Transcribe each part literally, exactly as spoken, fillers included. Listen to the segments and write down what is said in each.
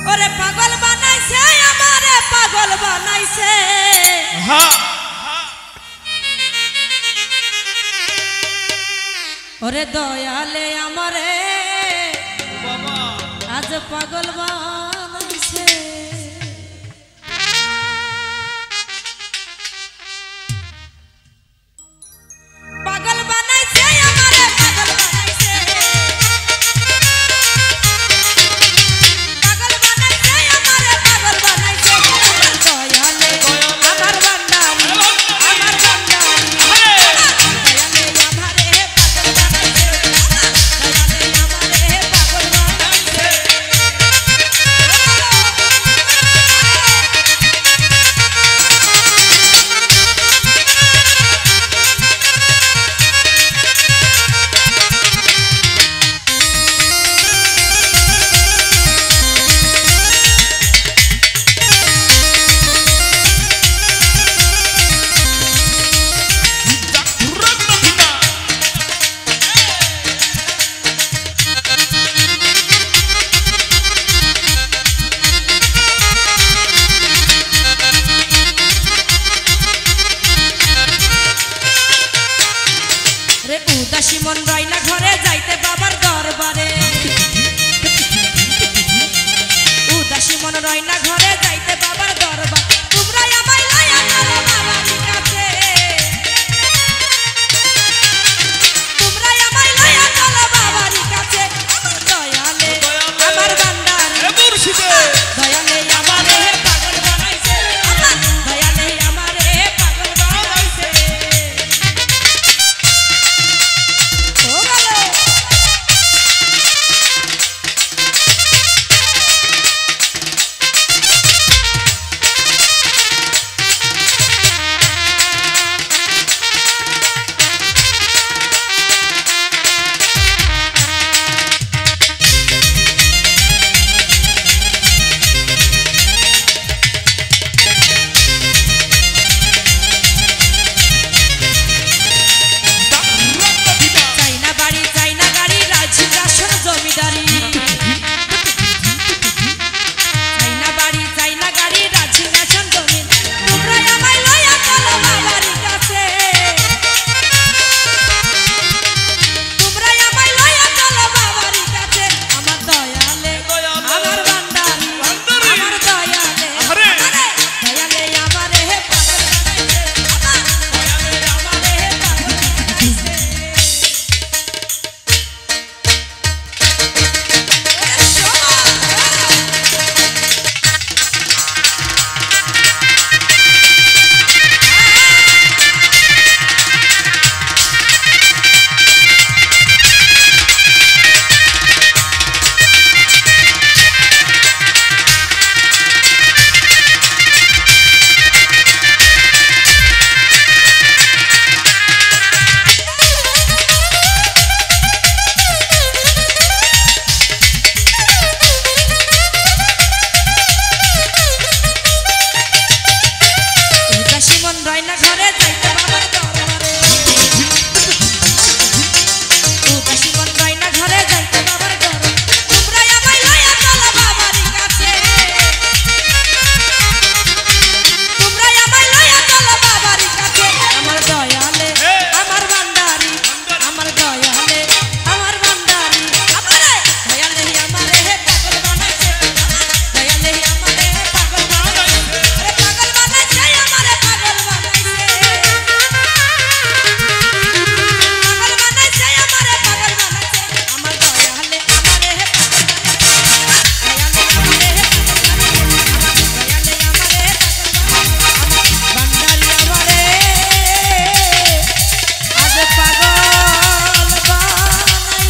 ওরে পাগল বানাইছে আমারে পাগল বানাইছে হ্যাঁ ওরে দয়ালে আমারে বাবা আজ পাগল বানাইছে পাগল বানাইছে আমারে পাগল বানাইছে পাগল বানাইছে আমারে পাগল বানাইছে দয়ালে আমার বান্দানি আমার বান্দানি দয়ালে আমারে পাগল বানাইছে দয়ালে আমারে পাগল বানাইছে উদাসী মন রইনা ঘরে যাইতে বাবার দরবারে উদাসী মন রইনা ঘরে যাইতে বাবার দরবার তোমরা আমায় লইয়া চলো বাবার কাছে তোমরা আমায় লইয়া চলো বাবার কাছে দয়ালে আমার বান্দারে দয়ালে আমারে পাগল বানাইছে দয়ালে আমারে পাগল বানাইছে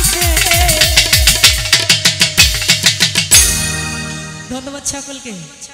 ধন্যবাদ সকলকে।